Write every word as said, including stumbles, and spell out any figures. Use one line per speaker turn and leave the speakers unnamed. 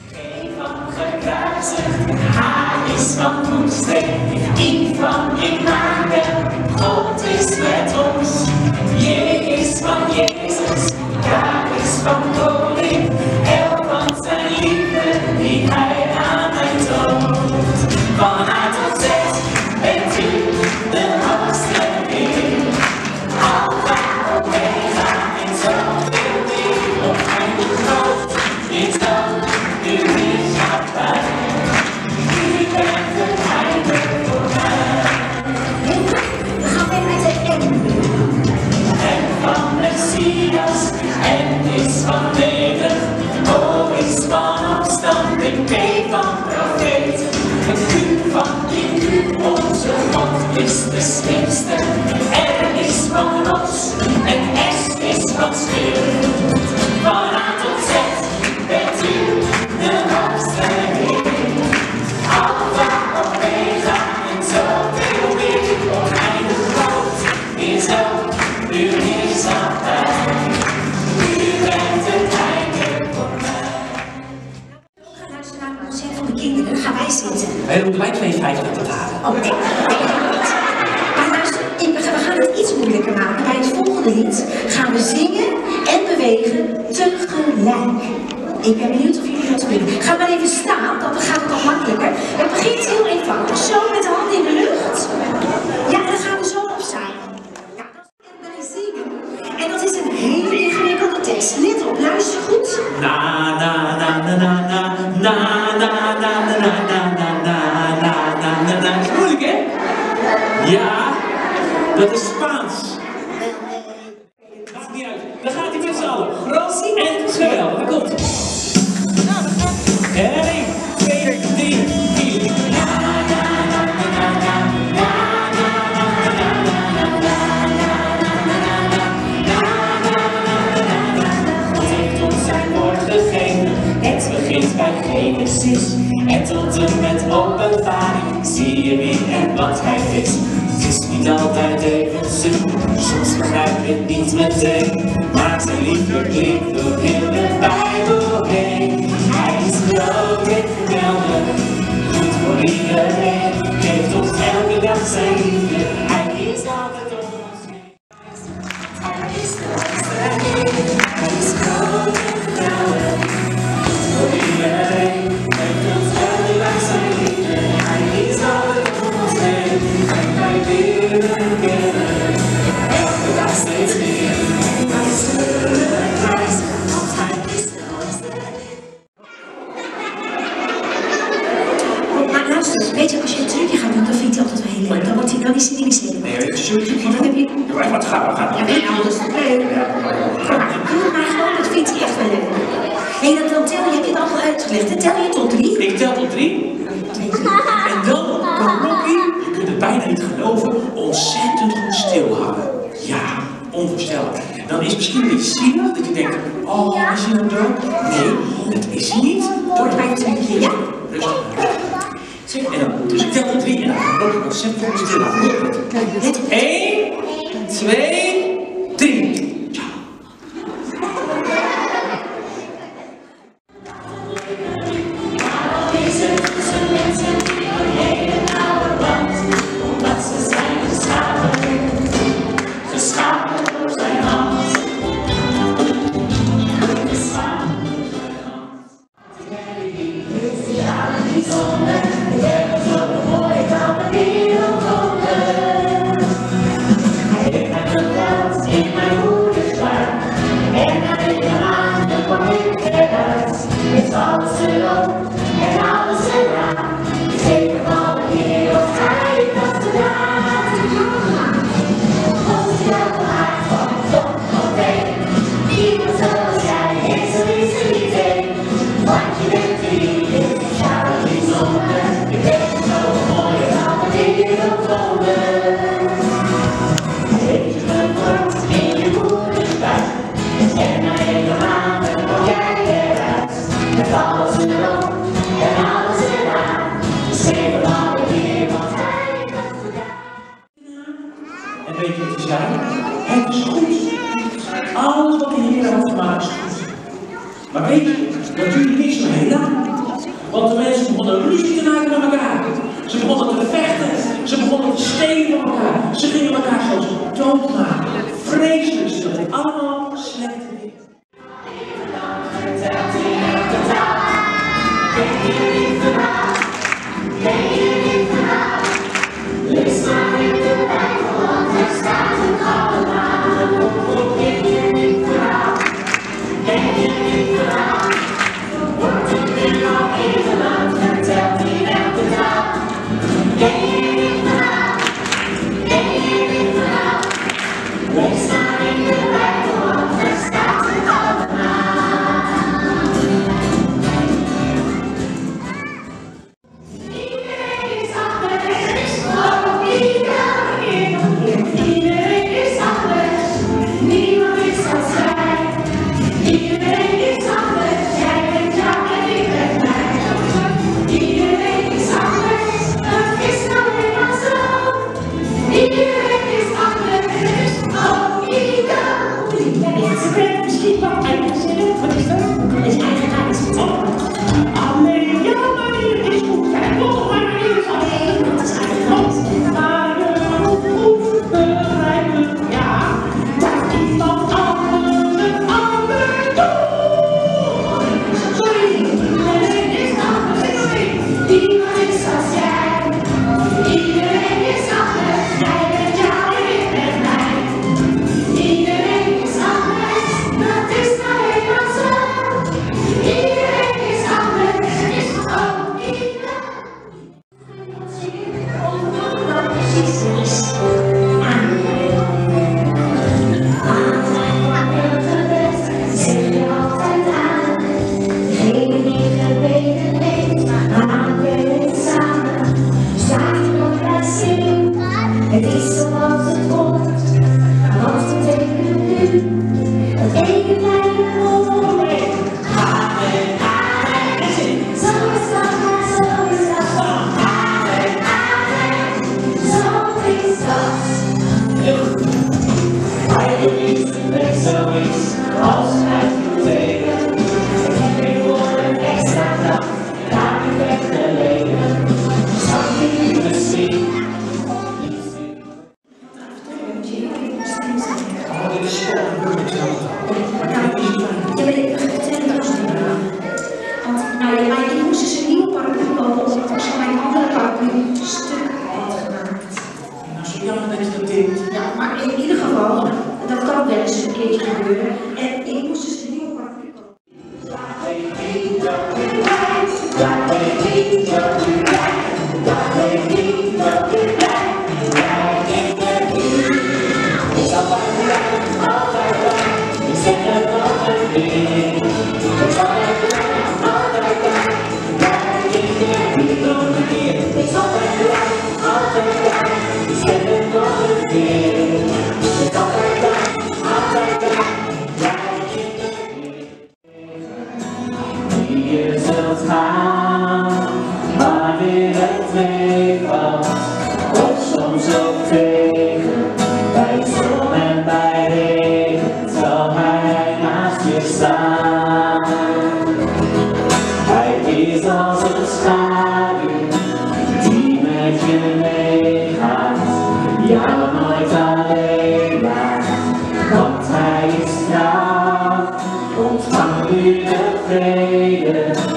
Geen van gekruisigd, hij is van ons steen, in van Emmanuel, God is met ons. J is van Jezus, K is van koning, L van zijn liefde die hij aan mij toont. Van A tot Z bent u de hoogste Heer, Alpha, Omega en zoveel meer, oneindig groot is dan uw heerschappij. U bent het einde voor mij.
We gaan weer met het N.
En van Messias, en is van leden, O is van opstanding, P van profeet. En Q van in onze God is de slimste. R is van los en S is van schreeuw. Van A tot Z bent u de hoogste Heer. Alpha, Omega en zoveel meer, oneindig groot is ook uw heerschappij. U bent het einde voor mij.
We gaan luisteren naar het concert van de kinderen. Dan gaan wij zitten.
Wij moeten wij twee vijftig betalen.
Oh nee, nee, niet. Maar luister, ik, we gaan het iets moeilijker maken. Bij het volgende lied gaan we zingen en bewegen tegelijk. Ik ben benieuwd of jullie dat kunnen. Ga maar even staan, dan gaat het al makkelijker. Het begint heel eenvoudig. Zo met de handen in de lucht. Ja, en dan gaan we zo opstaan. Ja, dat is en wij zingen. En dat is een hele ingewikkelde tekst. Let op, luister goed.
Na na na na na na na na na na na na na na na na na na. Dat is moeilijk, hè? Ja, dat is Spaans. Maakt niet uit. Dan gaat hij met z'n allen. Groot en geweldig. Dat komt. één, twee, drie, vier. God heeft ons zijn woord gegeven. Het begint bij Genesis en tot en met openbaring zie je wie en wat hij is. Het is niet altijd even simpel, soms begrijp je het niet meteen, maar zijn liefde klinkt door heel de Bijbel heen. Hij is groot en geweldig, goed voor iedereen, geeft ons elke dag zijn liefde, hij is altijd om ons heen. Hij is de hoogste Heer, hij is groot en geweldig, goed voor iedereen, geeft ons elke dag zijn liefde, hij is altijd om ons heen. En wij willen kennen, elke dag steeds meer, wij zullen prijzen, want hij is de hoogste Heer.
Maar luister, weet je, als je een trucje gaat doen, dan vindt hij altijd wel heel leuk. Dan, wordt hij, dan is hij niet meer
Nee, dat is zo'n trucje.
Want dan heb je...
Ja, wat gaan we gaan?
Ja, weet je, nou, dat is toch leuk?
Ja,
Maar doe het maar gewoon, dat vindt hij echt wel leuk. Hé, hey, dan tel je, heb je het allemaal uitgelegd. Dan tel je tot drie.
ik tel tot drie. En dan kan Rocky, je kunt het bijna niet geloven, ontzettend goed stilhouden. Ja, onvoorstelbaar. Dan is het misschien een beetje zielig dat je denkt, oh, is hij nou dood? Nee, dat is hij niet.
Hoort bij het trucje, ja?
Rustig. En dan, dus ik tel tot drie en dan kan Rocky ontzettend goed stilhouden. één, twee, drie. En weet je wat hij zei? Het is goed. Alles wat de Heer heeft gemaakt is goed. Maar weet je, dat duurt niet zo heel lang.
Want de mensen begonnen ruzie te maken met elkaar. Ze begonnen te vechten. Ze begonnen te stelen van elkaar. Ze gingen elkaar zelfs doodmaken. Vreselijk stil. Allemaal slechte dingen.
Lees maar in de Bijbel, want er staat het allemaal. Ken je dit verhaal? Ken je dit verhaal? Wordt het in al Nederland verteld in elke taal? Ken je dit verhaal? Ken je dit verhaal? Lees maar in de Bijbel, want er staat het allemaal. Iedereen is anders, oh iedereen. Iedereen is anders, niemand is als jij. Iedereen is anders, jij bent jou en ik ben mij. Iedereen is anders, dat is nou eenmaal zo. Iedereen is anders, oh iedereen. Ja, ze brengt misschien wat eigenzinnig, wat is dat? Dat is eigenaardig. Alleen jouw manier is goed, kijk toch maar manier is alleen. Dat is eigenlijk maar je moet begrijpen, ja, dat iemand anders het anders doet. Sorry, iedereen is anders, sorry. Niemand is als jij. Iedereen is anders, jij bent jou en ik ben mij. Iedereen is anders, dat is nou eenmaal zo. Iedereen is anders, is ook iedereen. Wat precies is. Zeg je altijd aan. Degene die gebeden heeft, maar we het samen. Staat er nog bij zin. Het is zoals het wordt. Wat betekent nu? Het ene kleine woord. Amen, amen. Zo is dat, maar zo is dat. Amen, amen. Zo is dat.
Hij beweert het net zo is als hij betekent. Ik voor een extra dag, daar heb ik geleden. Zou je misschien?
Oh, dit is spannend.
Ja, maar ik vertel het ook niet. Want nou ja, maar ik moest dus een nieuwe paraplu kopen, omdat ik zo mijn andere paraplu stuk had gemaakt.
Nou, zo jammer dat je dat deed.
Ja, maar in ieder geval, dat kan wel eens een keertje gebeuren. En ik moest dus een nieuwe paraplu kopen.
Je zult gaan, wanneer het meevalt, of soms ook tegen. Bij zon en bij regen zal hij naast je staan. Hij is als een schaduw die met je meegaat, jou nooit alleen laat, want hij is trouw. Ontvang nu de vrede.